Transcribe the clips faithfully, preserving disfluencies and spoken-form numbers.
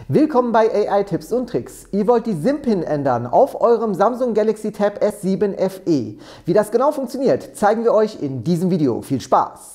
Willkommen bei A I-Tipps und Tricks. Ihr wollt die SIM-Pin ändern auf eurem Samsung Galaxy Tab S sieben F E. Wie das genau funktioniert, zeigen wir euch in diesem Video. Viel Spaß!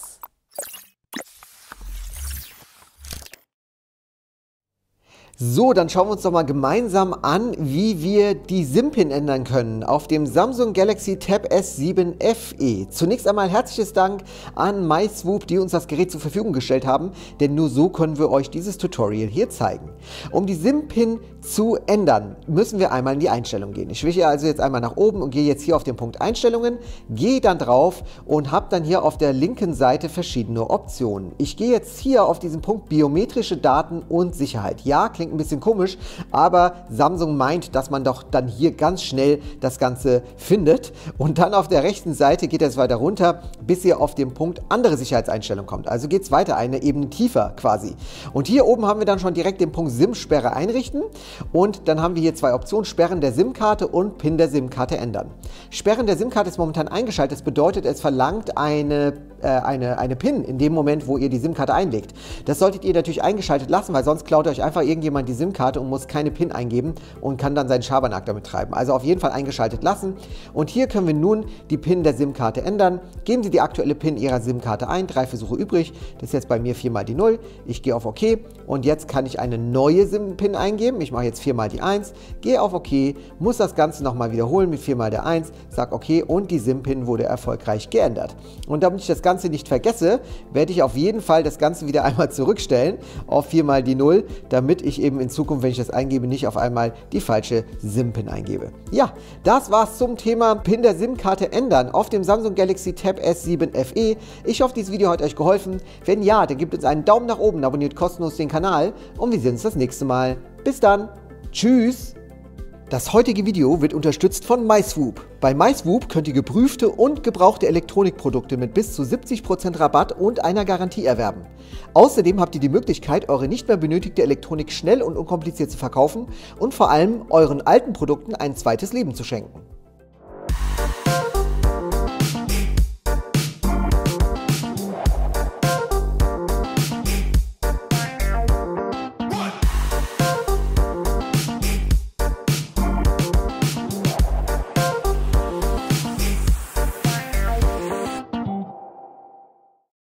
So, dann schauen wir uns doch mal gemeinsam an, wie wir die SIM-Pin ändern können auf dem Samsung Galaxy Tab S sieben F E. Zunächst einmal herzliches Dank an MySwoop, die uns das Gerät zur Verfügung gestellt haben, denn nur so können wir euch dieses Tutorial hier zeigen. Um die SIM-Pin zu ändern, müssen wir einmal in die Einstellung gehen. Ich wische also jetzt einmal nach oben und gehe jetzt hier auf den Punkt Einstellungen, gehe dann drauf und habe dann hier auf der linken Seite verschiedene Optionen. Ich gehe jetzt hier auf diesen Punkt biometrische Daten und Sicherheit. Ja, klingt ein bisschen komisch, aber Samsung meint, dass man doch dann hier ganz schnell das Ganze findet. Und dann auf der rechten Seite geht es weiter runter, bis ihr auf den Punkt andere Sicherheitseinstellungen kommt. Also geht es weiter, eine Ebene tiefer quasi. Und hier oben haben wir dann schon direkt den Punkt SIM-Sperre einrichten. Und dann haben wir hier zwei Optionen, Sperren der SIM-Karte und PIN der SIM-Karte ändern. Sperren der SIM-Karte ist momentan eingeschaltet. Das bedeutet, es verlangt eine, äh, eine, eine PIN in dem Moment, wo ihr die SIM-Karte einlegt. Das solltet ihr natürlich eingeschaltet lassen, weil sonst klaut euch einfach irgendjemand die SIM-Karte und muss keine PIN eingeben und kann dann seinen Schabernack damit treiben. Also auf jeden Fall eingeschaltet lassen. Und hier können wir nun die PIN der SIM-Karte ändern. Geben Sie die aktuelle PIN Ihrer SIM-Karte ein. Drei Versuche übrig. Das ist jetzt bei mir viermal die null. Ich gehe auf OK und jetzt kann ich eine neue SIM-PIN eingeben. Ich mache jetzt viermal die eins, gehe auf OK, muss das Ganze nochmal wiederholen mit viermal der eins, sage OK und die SIM-Pin wurde erfolgreich geändert. Und damit ich das Ganze nicht vergesse, werde ich auf jeden Fall das Ganze wieder einmal zurückstellen auf viermal die null, damit ich eben in Zukunft, wenn ich das eingebe, nicht auf einmal die falsche SIM-Pin eingebe. Ja, das war's zum Thema PIN der SIM-Karte ändern auf dem Samsung Galaxy Tab S sieben F E. Ich hoffe, dieses Video hat euch geholfen. Wenn ja, dann gebt uns einen Daumen nach oben, abonniert kostenlos den Kanal und wir sehen uns das nächste Mal. Bis dann! Tschüss! Das heutige Video wird unterstützt von MySwoop. Bei MySwoop könnt ihr geprüfte und gebrauchte Elektronikprodukte mit bis zu siebzig Prozent Rabatt und einer Garantie erwerben. Außerdem habt ihr die Möglichkeit, eure nicht mehr benötigte Elektronik schnell und unkompliziert zu verkaufen und vor allem euren alten Produkten ein zweites Leben zu schenken.